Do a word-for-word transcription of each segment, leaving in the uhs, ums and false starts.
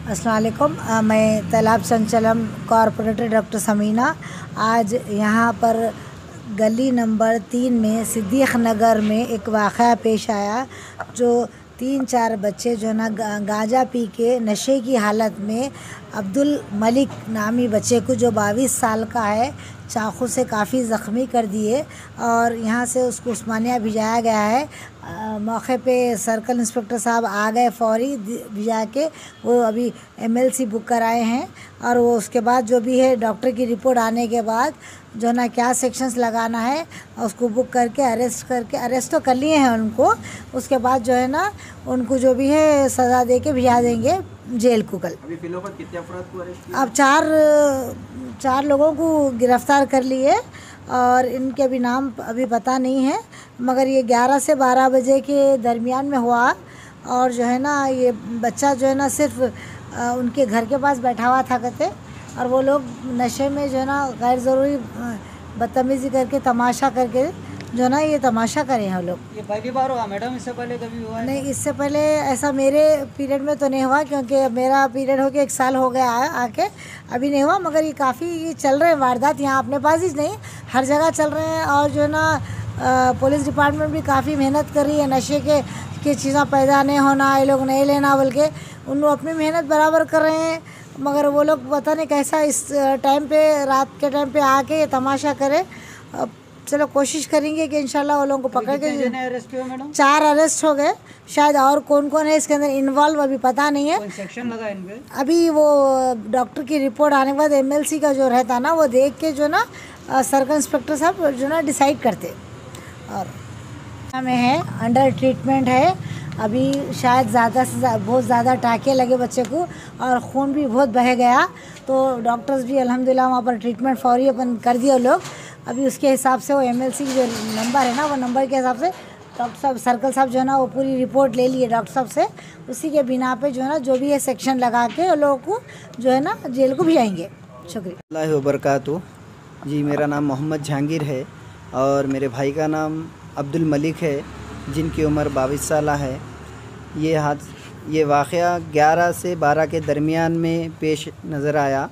अस्सलाम वालेकुम। अ, मैं तालाब संचलम कॉरपोरेटर डॉक्टर समीना आज यहाँ पर गली नंबर तीन में सिद्दीक़ नगर में एक वाक़या पेश आया जो तीन चार बच्चे जो ना गांजा पी के नशे की हालत में अब्दुल मलिक नामी बच्चे को जो बाईस साल का है चाकू से काफ़ी ज़ख्मी कर दिए और यहाँ से उसको उस्मानिया भिजाया गया है। आ, मौके पे सर्कल इंस्पेक्टर साहब आ गए फौरी भिजा के, वो अभी एमएलसी बुक कराए हैं और वो उसके बाद जो भी है डॉक्टर की रिपोर्ट आने के बाद जो ना क्या सेक्शंस लगाना है उसको बुक करके अरेस्ट करके अरेस्ट तो कर लिए हैं उनको। उसके बाद जो है ना उनको जो भी है सज़ा दे के भिजा देंगे जेल को। कल अभी फिलहाल कितने अफराद को अरेस्ट किया? अब चार चार लोगों को गिरफ़्तार कर लिए और इनके अभी नाम अभी पता नहीं है, मगर ये ग्यारह से बारह बजे के दरमियान में हुआ और जो है ना ये बच्चा जो है ना सिर्फ उनके घर के पास बैठा हुआ था कहते, और वो लोग नशे में जो है ना गैर ज़रूरी बदतमीज़ी करके तमाशा करके जो ना ये तमाशा करे हैं वो लोग। ये पहली बार हुआ मैडम? इससे पहले कभी हुआ है? नहीं, इससे पहले ऐसा मेरे पीरियड में तो नहीं हुआ क्योंकि मेरा पीरियड हो के एक साल हो गया आके, अभी नहीं हुआ। मगर ये काफ़ी ये चल रहे हैं वारदात यहाँ अपने पास ही नहीं, हर जगह चल रहे हैं। और जो ना पुलिस डिपार्टमेंट भी काफ़ी मेहनत कर रही है नशे के की चीज़ें पैदा नहीं होना, ये लोग नहीं लेना, बल्कि उन लोग अपनी मेहनत बराबर कर रहे हैं। मगर वो लोग पता नहीं कैसा इस टाइम पे रात के टाइम पे आके ये तमाशा करे। चलो कोशिश करेंगे कि इंशाल्लाह वो लोगों को पकड़ के। अरेस्ट हुए मैडम? चार अरेस्ट हो गए, शायद और कौन कौन है इसके अंदर इन्वॉल्व अभी पता नहीं है। सेक्शन लगा इन पे? अभी वो डॉक्टर की रिपोर्ट आने के बाद एमएलसी का जो रहता ना वो देख के जो ना सर्कल इंस्पेक्टर साहब जो ना डिसाइड करते। और में है अंडर ट्रीटमेंट है अभी, शायद ज़्यादा से ज़्यादा बहुत ज़्यादा टाँके लगे बच्चे को और खून भी बहुत बह गया, तो डॉक्टर्स भी अल्हम्दुलिल्लाह वहाँ पर ट्रीटमेंट फौरी अपन कर दिए लोग। अभी उसके हिसाब से वो एमएलसी जो नंबर है ना वो नंबर के हिसाब से डॉक्टर साहब सर्कल साहब जो है ना वो पूरी रिपोर्ट ले लिए डॉक्टर साहब से, उसी के बिना पे जो है ना जो भी है सेक्शन लगा के वो लोगों को जो है ना जेल को भिजाएंगे। शुक्रिया। अल्लाह वबरकातुहू। जी, मेरा नाम मोहम्मद जहांगीर है और मेरे भाई का नाम अब्दुल मलिक है जिनकी उम्र बाईस साल है। ये हाथ ये वाक़या ग्यारह से बारह के दरमियान में पेश नज़र आया।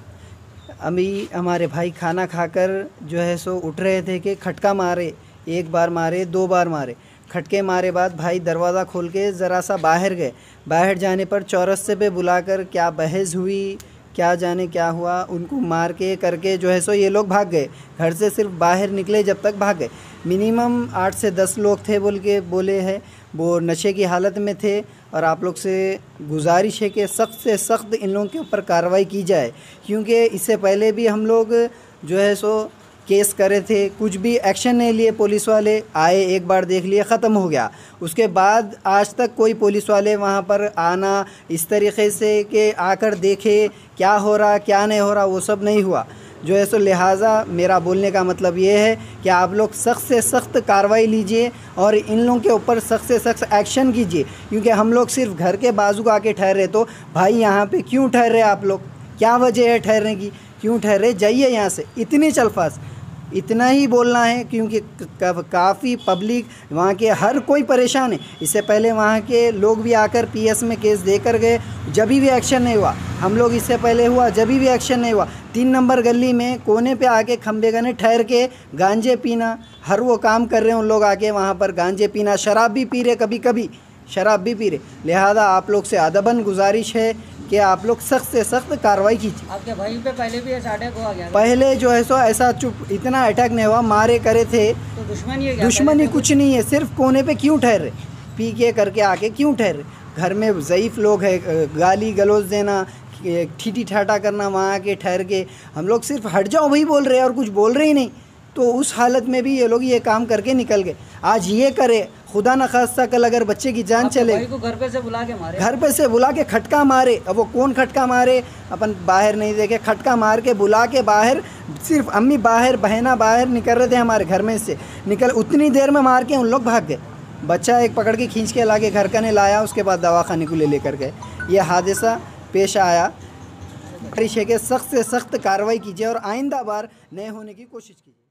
अभी हमारे भाई खाना खाकर जो है सो उठ रहे थे कि खटका मारे, एक बार मारे, दो बार मारे। खटके मारे बाद भाई दरवाज़ा खोल के ज़रा सा बाहर गए। बाहर जाने पर चौरस्ते पे बुलाकर क्या बहस हुई, क्या जाने क्या हुआ, उनको मार के करके जो है सो ये लोग भाग गए। घर से सिर्फ बाहर निकले जब तक भाग गए। मिनिमम आठ से दस लोग थे बोल के बोले हैं, वो नशे की हालत में थे। और आप लोग से गुजारिश है कि सख्त से सख्त इन लोगों के ऊपर कार्रवाई की जाए, क्योंकि इससे पहले भी हम लोग जो है सो केस करे थे, कुछ भी एक्शन नहीं लिए। पुलिस वाले आए, एक बार देख लिए, ख़त्म हो गया। उसके बाद आज तक कोई पुलिस वाले वहाँ पर आना इस तरीक़े से कि आकर देखे क्या हो रहा क्या नहीं हो रहा, वो सब नहीं हुआ जो है सो। लिहाजा मेरा बोलने का मतलब ये है कि आप लोग सख्त से सख्त कार्रवाई लीजिए और इन लोगों के ऊपर सख्त से सख्त एक्शन कीजिए, क्योंकि हम लोग सिर्फ घर के बाजू का आके ठहरे। तो भाई यहाँ पे क्यों ठहरे आप लोग, क्या वजह है ठहरने की, क्यों ठहरे? जाइए यहाँ से। इतनी चलफास, इतना ही बोलना है, क्योंकि काफ़ी पब्लिक वहाँ के हर कोई परेशान है। इससे पहले वहाँ के लोग भी आकर पीएस में केस देकर गए, जब भी एक्शन नहीं हुआ। हम लोग इससे पहले हुआ, जब भी एक्शन नहीं हुआ। तीन नंबर गली में कोने पे आके खंबे गने ठहर के गांजे पीना, हर वो काम कर रहे हैं उन लोग आके वहाँ पर गांजे पीना, शराब भी पी रहे, कभी कभी शराब भी पी रहे। लिहाजा आप लोग से अदबन गुजारिश है कि आप लोग सख्त से सख्त कार्रवाई कीजिए। आपके भाई पे पहले भी ऐसा अटैक हुआ गया? पहले जो है सो ऐसा चुप इतना अटैक नहीं हुआ, मारे करे थे। तो दुश्मनी है क्या? दुश्मनी कुछ नहीं है, सिर्फ कोने पे क्यों ठहरे, पी के करके आके क्यों ठहरे? घर में ज़ईफ़ लोग है, गाली गलौज देना, ठीठी ठाटा करना, वहाँ के ठहर के हम लोग सिर्फ हट जाओ वही बोल रहे हैं और कुछ बोल रहे ही नहीं। तो उस हालत में भी ये लोग ये काम करके निकल गए। आज ये करे, खुदा न खास्ता कल अगर बच्चे की जान चले, भाई को घर पे से बुला के मारे, घर पे से बुला के खटका मारे। अब वो कौन खटका मारे अपन बाहर नहीं देखे, खटका मार के बुला के बाहर, सिर्फ अम्मी बाहर, बहना बाहर निकल रहे थे हमारे घर में से निकल, उतनी देर में मार के उन लोग भाग गए। बच्चा एक पकड़ के खींच के ला के घर का ने लाया, उसके बाद दवाखाने को ले लेकर गए। ये हादसा पेश आया। के सख्त से सख्त कार्रवाई कीजिए और आइंदा बार नए होने की कोशिश कीजिए।